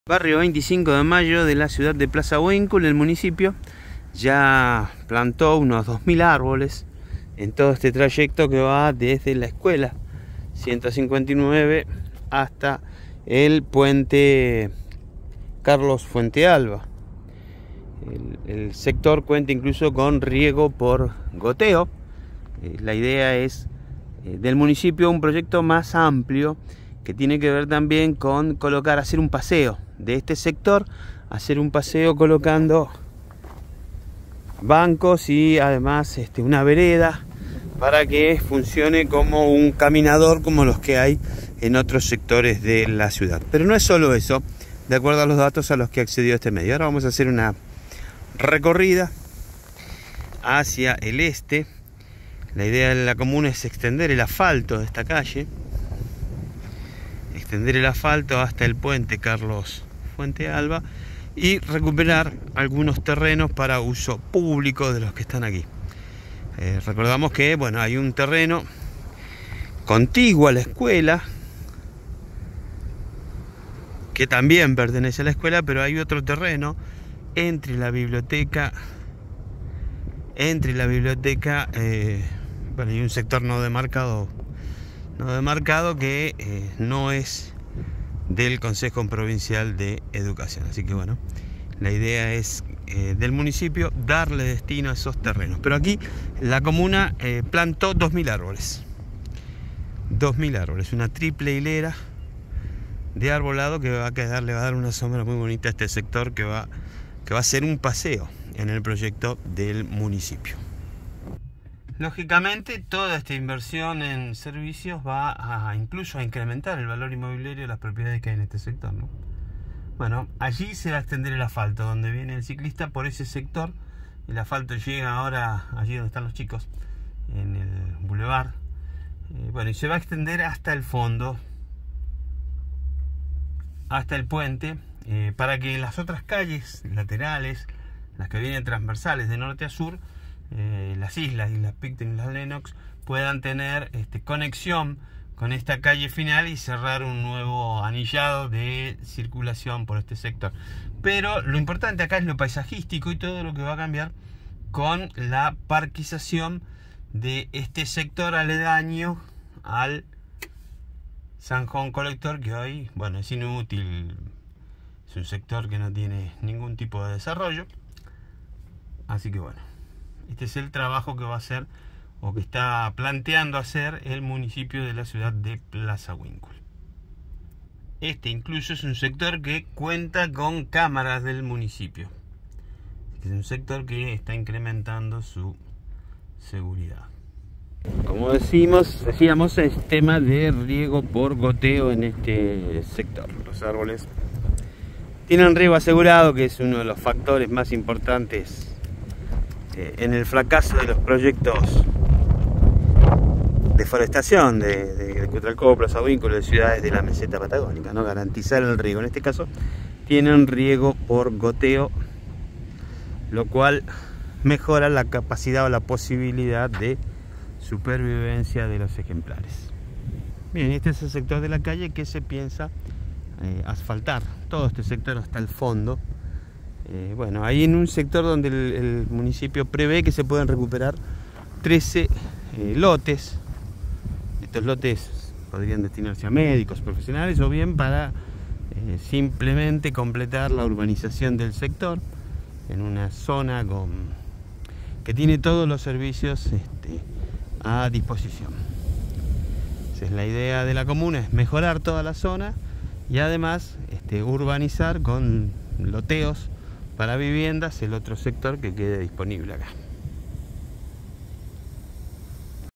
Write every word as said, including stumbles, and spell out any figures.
Barrio veinticinco de mayo de la ciudad de Plaza Huíncul, el municipio ya plantó unos dos mil árboles en todo este trayecto que va desde la escuela ciento cincuenta y nueve hasta el puente Carlos Fuentealba. El, el sector cuenta incluso con riego por goteo. Eh, la idea es eh, del municipio un proyecto más amplio que tiene que ver también con colocar, hacer un paseo de este sector, hacer un paseo colocando bancos y además este, una vereda para que funcione como un caminador como los que hay en otros sectores de la ciudad. Pero no es solo eso, de acuerdo a los datos a los que accedió este medio. Ahora vamos a hacer una recorrida hacia el este. La idea de la comuna es extender el asfalto de esta calle, extender el asfalto hasta el puente Carlos Fuentealba y recuperar algunos terrenos para uso público de los que están aquí. Eh, recordamos que bueno, hay un terreno contiguo a la escuela que también pertenece a la escuela, pero hay otro terreno entre la biblioteca entre la biblioteca eh, bueno, hay un sector no demarcado no demarcado que eh, no es del Consejo Provincial de Educación. Así que bueno, la idea es eh, del municipio darle destino a esos terrenos. Pero aquí la comuna eh, plantó dos mil árboles. dos mil árboles, una triple hilera de arbolado que va a quedar, le va a dar una sombra muy bonita a este sector que va, que va a ser un paseo en el proyecto del municipio. Lógicamente, toda esta inversión en servicios va a incluso a incrementar el valor inmobiliario de las propiedades que hay en este sector, ¿no? Bueno, allí se va a extender el asfalto, donde viene el ciclista por ese sector. El asfalto llega ahora allí donde están los chicos, en el bulevar. Eh, bueno, y se va a extender hasta el fondo, hasta el puente, eh, para que las otras calles laterales, las que vienen transversales de norte a sur, Eh, las islas, Islas Picton y las Lennox, puedan tener este, conexión con esta calle final y cerrar un nuevo anillado de circulación por este sector. Pero lo importante acá es lo paisajístico y todo lo que va a cambiar con la parquización de este sector aledaño al zanjón colector, que hoy, bueno, es inútil, es un sector que no tiene ningún tipo de desarrollo. Así que bueno, este es el trabajo que va a hacer o que está planteando hacer el municipio de la ciudad de Plaza Huíncul. Este incluso es un sector que cuenta con cámaras del municipio. Es un sector que está incrementando su seguridad. Como decimos, decíamos, es tema de riego por goteo en este sector. Los árboles tienen riego asegurado, que es uno de los factores más importantes en el fracaso de los proyectos de forestación de, de, de Cutralcó, Plaza Huíncul, de ciudades de la meseta patagónica, ¿no? Garantizar el riego. En este caso tienen riego por goteo, lo cual mejora la capacidad o la posibilidad de supervivencia de los ejemplares. Bien, este es el sector de la calle que se piensa eh, asfaltar, todo este sector hasta el fondo. Eh, bueno, ahí en un sector donde el, el municipio prevé que se pueden recuperar trece eh, lotes. Estos lotes podrían destinarse a médicos profesionales o bien para eh, simplemente completar la urbanización del sector en una zona con, que tiene todos los servicios este, a disposición. Esa es la idea de la comuna, es mejorar toda la zona y además este, urbanizar con loteos para viviendas el otro sector que quede disponible acá.